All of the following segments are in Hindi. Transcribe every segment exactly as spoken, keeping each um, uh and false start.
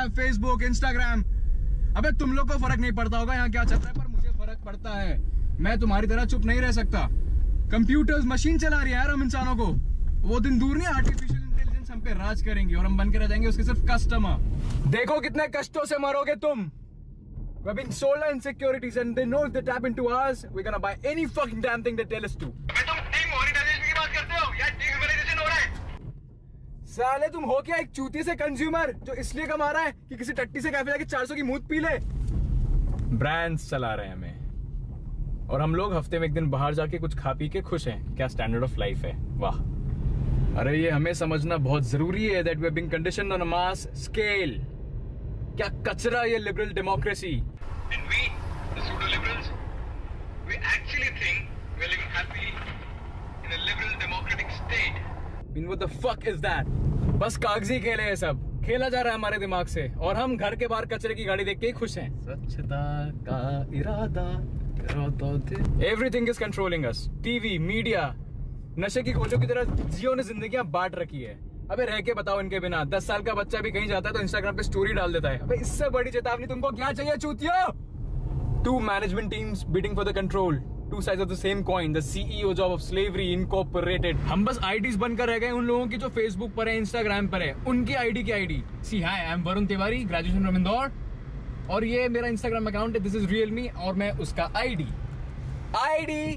WhatsApp, Facebook, Instagram. अबे तुम लोग को फर्क नहीं पड़ता होगा यहाँ क्या चल रहा है, पर मुझे फर्क पड़ता है। मैं तुम्हारी तरह चुप नहीं रह सकता। कंप्यूटर्स मशीन चला रही है यार हम इंसानों को। वो दिन दूर नहीं, आर्टिफिशियल इंटेलिजेंस हम पे राज करेंगी और हम बन के रह जाएंगे उसके सिर्फ कस्टमर। देखो कितने कष्टों से मरोगे तुम। We've been sold our insecurities and they know if they tap into us, we're gonna buy any fucking damn thing they tell us to. अबे तुम demonetization की बात करते हो या dehumanization हो रहा है? साले तुम हो क्या एक चूती से कंज्यूमर जो इसलिए कमा रहा है कि किसी टट्टी से कैफे जाके चार सौ की मूत पी ले। ब्रांड्स चला रहे हैं हमें और हम लोग हफ्ते में एक दिन बाहर जाके कुछ खा पी के खुश हैं। क्या स्टैंडर्ड ऑफ लाइफ है, वाह। अरे ये हमें समझना बहुत जरूरी है that we're being conditioned on a mass scale। क्या कचरा ये liberal democracy. And we, the pseudo-liberals, we actually think we're living happily in a liberal democratic state. I mean, what the fuck is that? बस कागजी खेल है ये सब, खेला जा रहा है हमारे दिमाग से और हम घर के बाहर कचरे की गाड़ी देख के ही खुश हैं। स्वच्छता का इरादा करो तो Everything is controlling us. TV, media, नशे की गोलियों की तरह जियो ने जिंदगियां बांट रखी है। अबे रह के बताओ इनके बिना। दस साल का बच्चा भी कहीं जाता है तो इंस्टाग्राम पे स्टोरी डाल देता है। अबे इससे बड़ी चेतावनी तुमको क्या चाहिए चूतियो? Two management teams bidding for the control. Two sides of the same coin. The C E O job of slavery incorporated. हम बस आईडीज बनकर रह गए उन लोगों की जो फेसबुक पर है, इंस्टाग्राम पर है। उनकी आईडी की आईडी। सी hi, I am Varun Tiwari, graduation from Indore और ये मेरा इंस्टाग्राम अकाउंट है, दिस इज रियल मी और मैं उसका आईडी। आईडी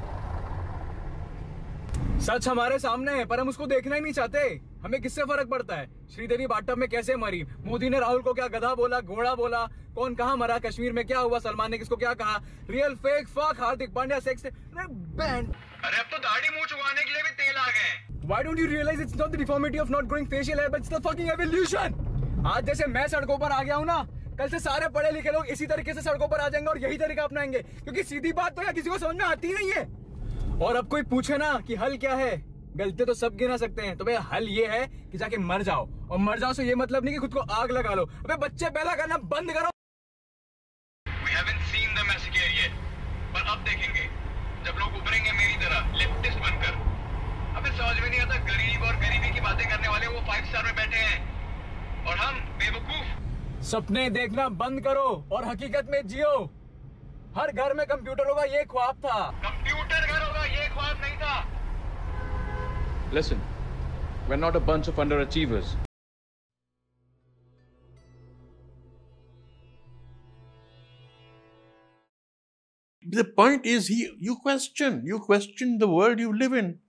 सच हमारे सामने है पर हम उसको देखना ही नहीं चाहते। हमें किससे फर्क पड़ता है श्रीदेवी बाथटब में कैसे मरी, मोदी ने राहुल को क्या गधा बोला, घोड़ा बोला, कौन कहां मरा, कश्मीर में क्या हुआ, सलमान ने किसको क्या कहा, real fake fuck, Hardik Pandya sex band. अरे अब तो दाढ़ी मुंह छुपाने के लिए भी तेल आ गए। Why don't you realize it's not the deformity of not growing facial hair, but it's the fucking evolution? आज जैसे मैं सड़कों पर आ गया हूँ ना, कल से सारे पढ़े लिखे लोग इसी तरीके से सड़कों पर आ जाएंगे और यही तरीका अपनाएंगे, क्योंकि सीधी बात तो यार किसी को समझ में आती नहीं है। और अब कोई पूछे ना कि हल क्या है, गलती तो सब गिना सकते हैं, तो भाई हल ये है कि जाके मर जाओ। और मर जाओ से ये मतलब नहीं कि खुद को आग लगा लो। अबे बच्चे पैदा करना बंद करो। We haven't seen the massacre yet, पर अब देखेंगे जब लोग उभरेंगे मेरी तरह लेफ्टिस्ट बनकर। अबे समझ में नहीं आता, गरीब और गरीबी की बातें करने वाले वो फाइव स्टार में बैठे हैं और हम बेवकूफ। सपने देखना बंद करो और हकीकत में जियो। हर घर में कंप्यूटर होगा ये ख्वाब था, कंप्यूटर घर होगा ये ख्वाब नहीं था। Listen, we're not a bunch of underachievers. The point is, he you question, you question the world you live in.